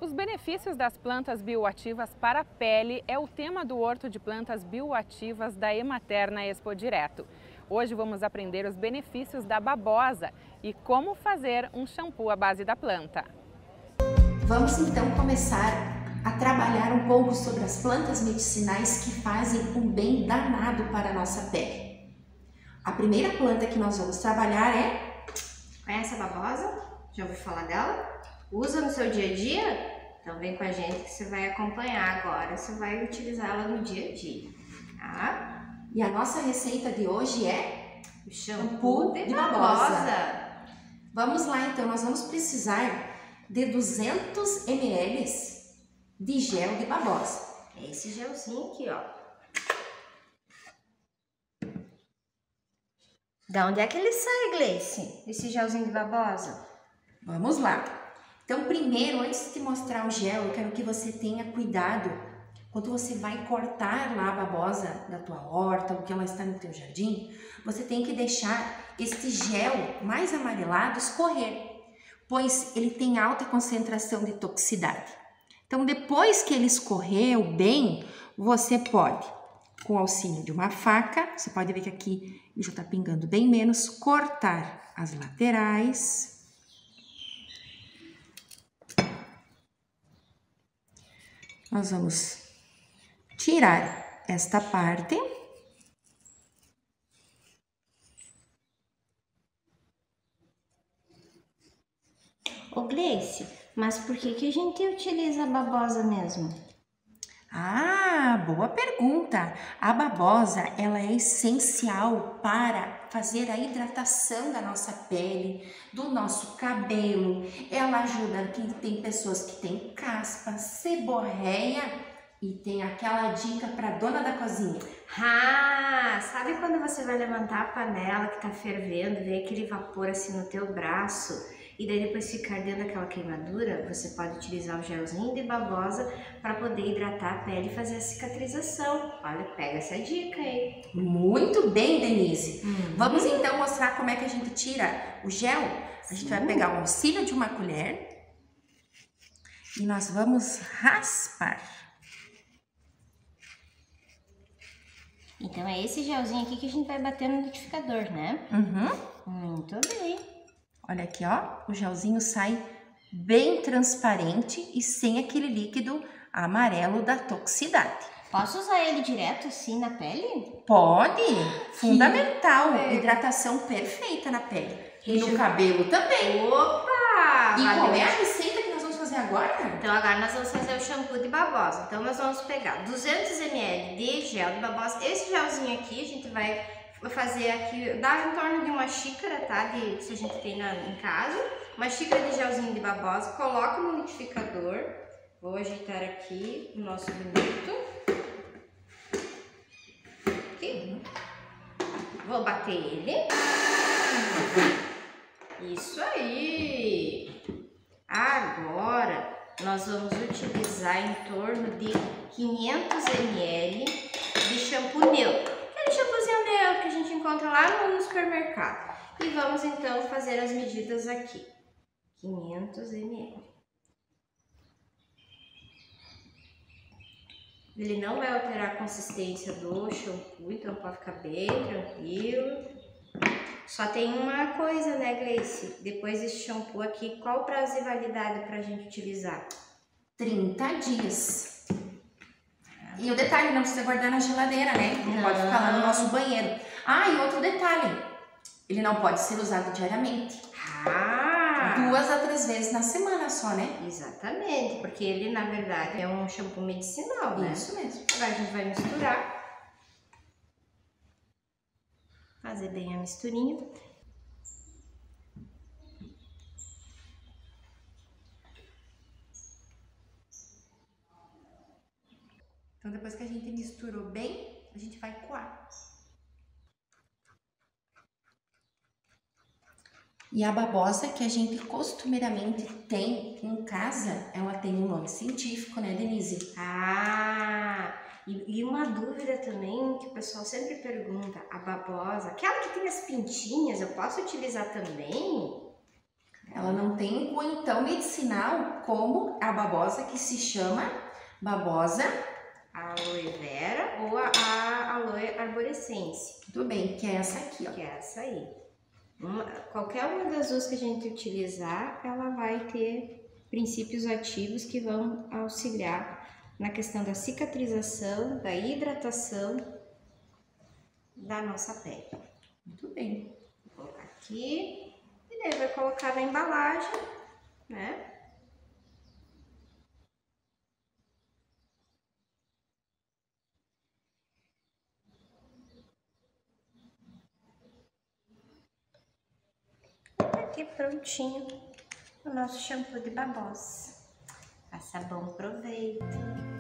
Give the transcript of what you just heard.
Os benefícios das plantas bioativas para a pele é o tema do Horto de Plantas Bioativas da Emater na Expo Direto. Hoje vamos aprender os benefícios da babosa e como fazer um shampoo à base da planta. Vamos então começar a trabalhar um pouco sobre as plantas medicinais que fazem um bem danado para a nossa pele. A primeira planta que nós vamos trabalhar é... Conhece a babosa? Já ouviu falar dela? Usa no seu dia a dia? Então vem com a gente que você vai acompanhar agora, você vai utilizar ela no dia a dia, tá? E a nossa receita de hoje é o shampoo de babosa. Vamos lá então, nós vamos precisar de 200 ml de gel de babosa. É esse gelzinho aqui, ó. Da onde é que ele sai, Gleice? Esse gelzinho de babosa? Vamos lá. Então, primeiro, antes de mostrar o gel, eu quero que você tenha cuidado quando você vai cortar lá a babosa da tua horta, ou que ela está no teu jardim, você tem que deixar este gel mais amarelado escorrer, pois ele tem alta concentração de toxicidade. Então, depois que ele escorreu bem, você pode, com o auxílio de uma faca, você pode ver que aqui ele já está pingando bem menos, cortar as laterais. Nós vamos tirar esta parte. Ô Gleice, mas por que a gente utiliza a babosa mesmo? Ah, boa pergunta. A babosa, ela é essencial para fazer a hidratação da nossa pele, do nosso cabelo. Ela ajuda quem tem pessoas que têm caspa, seborreia e tem aquela dica para dona da cozinha. Ah, sabe quando você vai levantar a panela que tá fervendo, vê aquele vapor assim no teu braço? E daí depois ficar dentro daquela queimadura, você pode utilizar o gelzinho de babosa para poder hidratar a pele e fazer a cicatrização. Olha, pega essa dica aí. Muito bem, Denise. Vamos então mostrar como é que a gente tira o gel. A gente vai pegar o auxílio de uma colher e nós vamos raspar. Então é esse gelzinho aqui que a gente vai bater no liquidificador, né? Muito bem. Olha aqui, ó, o gelzinho sai bem transparente e sem aquele líquido amarelo da toxicidade. Posso usar ele direto assim na pele? Pode, fundamental, hidratação perfeita na pele. E no cabelo também. Opa! E qual é a receita que nós vamos fazer agora? Então agora nós vamos fazer o shampoo de babosa. Então nós vamos pegar 200 ml de gel de babosa. Esse gelzinho aqui a gente vai fazer aqui, dá em torno de uma xícara, tá? Se a gente tem em casa. Uma xícara de gelzinho de babosa, coloco no liquidificador. Vou ajeitar aqui o nosso bonito. Aqui. Vou bater ele. Isso aí! Agora, nós vamos utilizar em torno de 500 ml de shampoo neutro. Aquele shampoozinho neutro que a gente encontra lá no supermercado. E vamos então fazer as medidas aqui. 500 ml. Ele não vai alterar a consistência do shampoo, então pode ficar bem tranquilo. Só tem uma coisa, né, Gleice? Depois desse shampoo aqui, qual o prazo de validade pra gente utilizar? 30 dias. E o detalhe, não precisa guardar na geladeira, né? Ele pode ficar lá no nosso banheiro. Ah, e outro detalhe, ele não pode ser usado diariamente. 2 a 3 vezes na semana só, né? Exatamente, porque ele, na verdade, é um shampoo medicinal, né? Isso mesmo. Agora a gente vai misturar. Fazer bem a misturinha. Então, depois que a gente misturou bem, a gente vai coar. E a babosa que a gente costumeiramente tem em casa, ela tem um nome científico, né, Denise? Ah, e uma dúvida também que o pessoal sempre pergunta, a babosa, aquela que tem as pintinhas, eu posso utilizar também? Ela não tem um cunho tão medicinal como a babosa, que se chama babosa aloe vera ou a aloe arborescens. Tudo bem, que é essa aqui, ó. Que é essa aí. Qualquer uma das duas que a gente utilizar, ela vai ter princípios ativos que vão auxiliar na questão da cicatrização, da hidratação da nossa pele. Muito bem. Vou colocar aqui e daí vai colocar na embalagem, né? Aqui prontinho o nosso shampoo de babosa. Faça bom proveito.